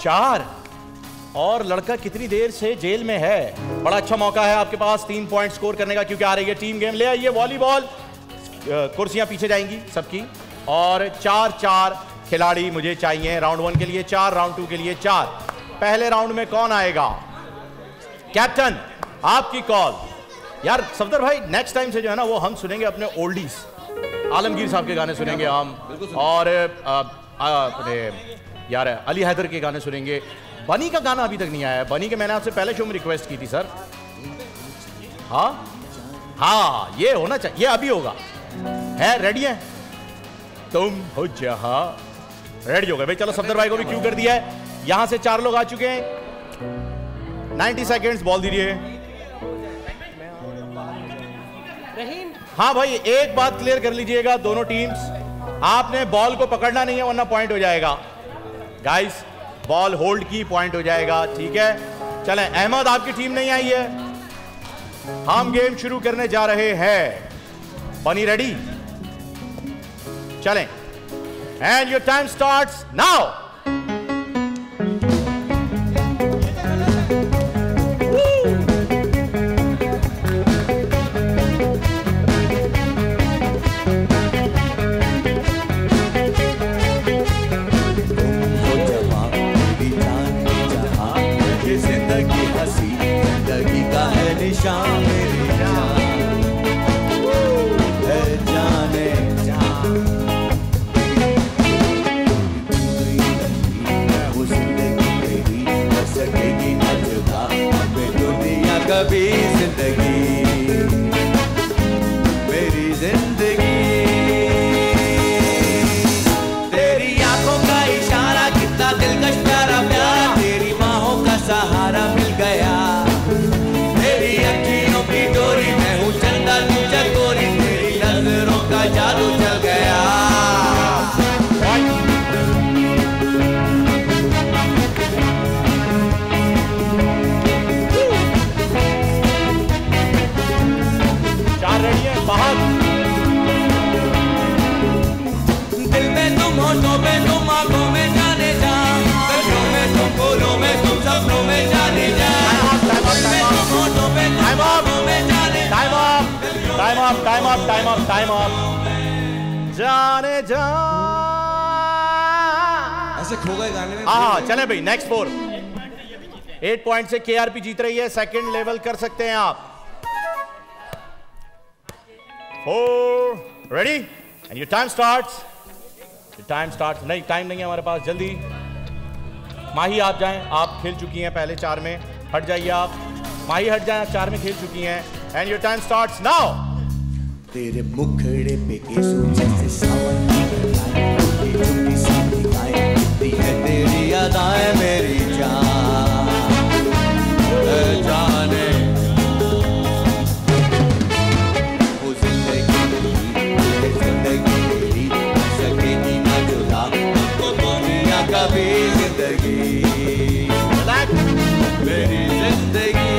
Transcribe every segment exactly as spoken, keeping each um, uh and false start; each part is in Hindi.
चार और लड़का कितनी देर से जेल में है। बड़ा अच्छा मौका है आपके पास तीन पॉइंट स्कोर करने का, क्योंकि आ रही है टीम गेम। ले आइए वॉलीबॉल, कुर्सियां पीछे जाएंगी सबकी। और चार चार खिलाड़ी मुझे चाहिए राउंड वन के लिए चार, राउंड टू के लिए चार। पहले राउंड में कौन आएगा? कैप्टन आपकी कॉल। यार सफदर भाई, नेक्स्ट टाइम से जो है ना वो हम सुनेंगे अपने ओल्डीज, आलमगीर साहब के गाने सुनेंगे हम, और अपने यार अली हैदर के गाने सुनेंगे। बनी का गाना अभी तक नहीं आया है। बनी के मैंने आपसे पहले शो में रिक्वेस्ट की थी सर। हाँ हाँ, ये होना चाहिए, ये अभी होगा। है रेडी है तुम हो जहां? रेडी हो गए भाई? चलो सफदर भाई को भी क्यू कर दिया है। यहां से चार लोग आ चुके हैं। नाइन्टी सेकेंड्स, बॉल दीजिए। हाँ भाई, एक बात क्लियर कर लीजिएगा दोनों टीम्स, आपने बॉल को पकड़ना नहीं है वरना पॉइंट हो जाएगा। गाइस बॉल होल्ड की, पॉइंट हो जाएगा, ठीक है? चलें, अहमद आपकी टीम नहीं आई है, हम गेम शुरू करने जा रहे हैं। Bunny ready? चलें, and your time starts now. कभी जिंदगी मेरी जिंदगी, तेरी आंखों का इशारा कितना दिलकश प्यारा प्यारा, तेरी बाहों का सहारा मिल गया, तेरी अखियों की डोरी मैं हूँ चंदा तू चकोरी, तेरी नजरों का जादू चल गया। दिल में तुम होठों में तुम आंखों में जाने जा, गलियों में तुम फूलों में तुम सपनों में जाने जा, दिल में तुम होठों में तुम आंखों में जाने जा। Time up, time up, time up, time up, time up. जाने जा ऐसे खो गए गाने में। हाँ चले भाई, नेक्स्ट फोर। एट पॉइंट से केआरपी जीत रही है, सेकंड लेवल कर सकते हैं आप। Four, ready? And your time starts. Your time starts. नहीं, टाइम नहीं है हमारे पास, जल्दी। माही आप जाएं, आप खेल चुकी हैं पहले चार में, हट जाइए आप। माही हट जाएं, चार में खेल चुकी हैं। And your time starts now. तेरे मुखड़े पे केसों जैसे सावन की झुकी सी गाएं, कितनी है तेरी अदाएं मेरी जान, जाने कभी जिंदगी मेरी जिंदगी,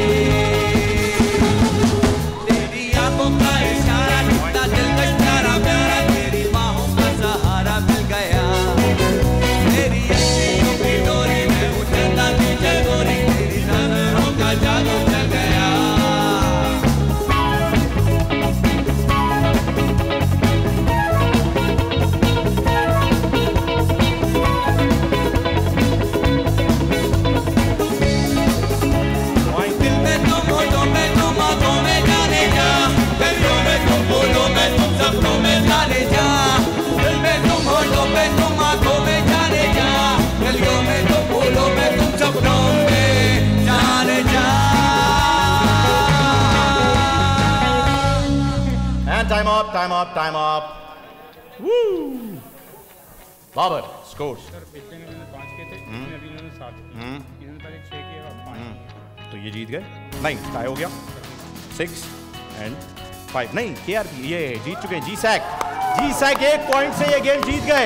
तेरी आंखों का इशारा कितना दिलकश प्यारा प्यारा, तेरी बाहों का सहारा मिल गया, तेरी अखियों की डोरी में हूँ चंदा की चकोरी, तेरी नजरों का जादू चल गया। Time up, time up, time up. Woo! Babar, scores. Sir पिछले में मैंने पाँच किए थे, इसमें अभी मैंने सात किए, इन्होंने पहले छः किए और पाँच। तो ये जीत गए। नहीं, टाई हो गया। Six and five. नहीं, केआरपी ये जीत चुके हैं। जी सैक, जी सैक एक पॉइंट से ये गेम जीत गए।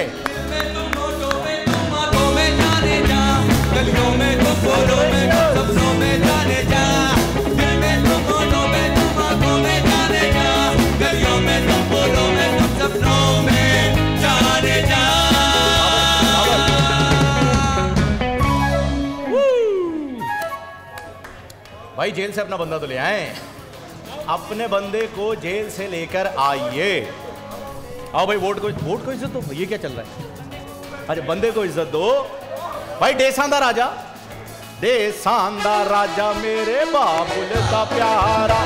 गलियों में तुम फूलों में तुम सपनों में जाने जा, दिल में तुम होठों में तुम आंखों में जाने जा, गलियों में तुम फूलों में तुम सपनों में जाने जा। भाई जेल से अपना बंदा तो ले आए, अपने बंदे को जेल से लेकर आइए। आओ भाई, वोट को वोट को इज्जत दो। ये क्या चल रहा है? अरे बंदे को इज्जत दो भाई। डेसांदा राजा, डेसांदा राजा मेरे बाबुल का प्यारा,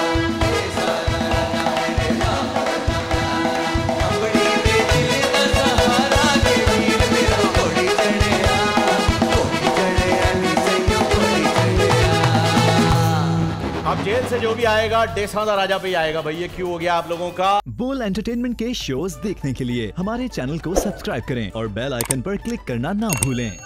अब जेल से जो भी आएगा डेसांदा राजा पे ही आएगा भाई। ये क्यों हो गया आप लोगों का? बोल एंटरटेनमेंट के शोज देखने के लिए हमारे चैनल को सब्सक्राइब करें और बेल आइकन पर क्लिक करना ना भूलें।